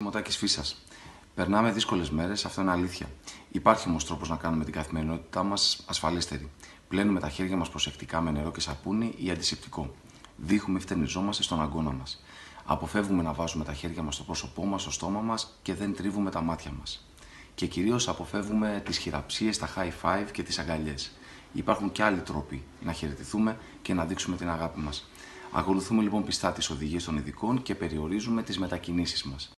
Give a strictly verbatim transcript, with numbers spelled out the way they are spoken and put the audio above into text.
είμαι ο Τάκης Φύσας. Περνάμε δύσκολες μέρες, αυτό είναι αλήθεια. Υπάρχει όμως τρόπος να κάνουμε την καθημερινότητά μας ασφαλέστερη. Πλένουμε τα χέρια μας προσεκτικά με νερό και σαπούνι ή αντισηπτικό. Δείχουμε ή φτενιζόμαστε στον αγκώνα μας. Αποφεύγουμε να βάζουμε τα χέρια μας στο πρόσωπό μας, στο στόμα μας και δεν τρίβουμε τα μάτια μας. Και κυρίως αποφεύγουμε τις χειραψίες, τα high five και τις αγκαλιές. Υπάρχουν και άλλοι τρόποι να χαιρετηθούμε και να δείξουμε την αγάπη μας. Ακολουθούμε λοιπόν πιστά τις οδηγίες των ειδικών και περιορίζουμε τις μετακινήσεις μας.